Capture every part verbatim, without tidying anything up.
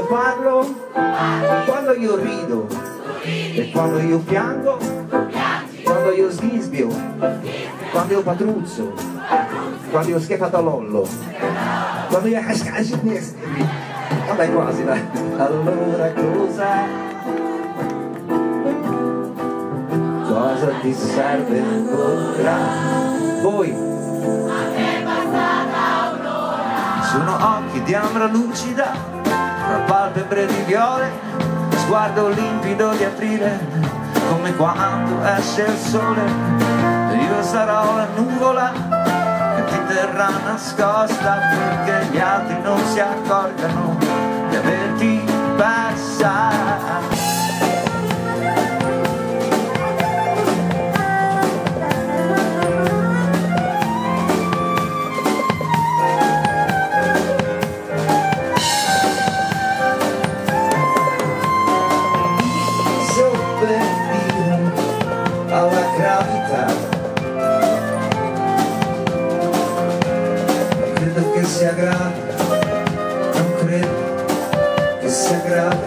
parlo, quando io rido e quando io piango, quando io sghischio, quando io patruzzo, quando io schefatolollo, quando io vabbè quasi dai. Allora cosa cosa ti serve ancora? Voi sono occhi di ambra lucida, tra palpebre di viole, sguardo limpido di aprile, come quando esce il sole. Io sarò la nuvola che ti terrà nascosta perché gli altri non si accorgano di averti persa. Alla gravità credo che sia grave, non credo che sia grave.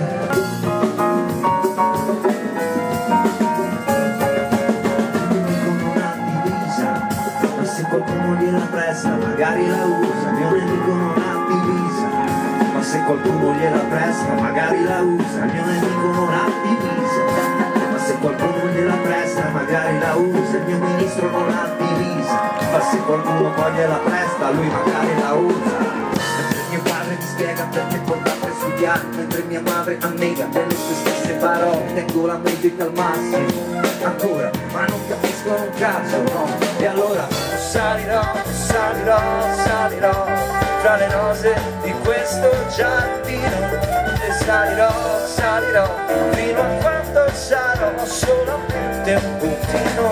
Come una divisa, ma se qualcuno gliela presta magari la usa. Il mio nemico non ha divisa, ma se qualcuno gliela presta magari la usa. Il mio nemico non ha divisa, se qualcuno gliela presta magari la usa. Il mio ministro non ha divisa, ma se qualcuno poi gliela presta lui magari la usa. Mentre mio padre mi spiega perché portate a studiare, mentre mia madre annega nelle sue stesse parole, tengo la mente al massimo ancora, ma non capisco un cazzo, no. E allora salirò, salirò, salirò tra le rose di questo giardino, e salirò, salirò fino a quando sarò solamente un puntino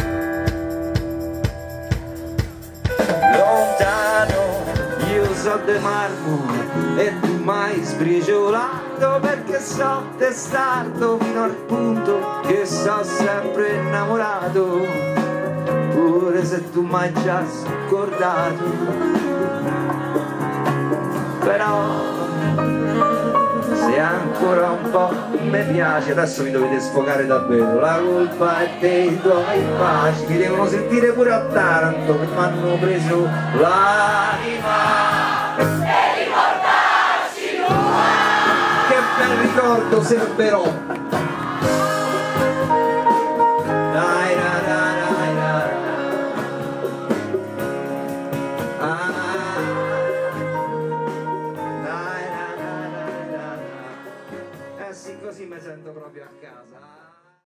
lontano. Io so de marmo e tu mai sbriciolato, perché so testardo fino al punto che so sempre innamorato, pure se tu mai già scordato. Però se ancora un po' mi piace, adesso vi dovete sfogare davvero, la colpa è dei tuoi baci, mi devono sentire pure a Taranto che mi hanno preso l'anima e ricordarci tua. Che bel ricordo serberò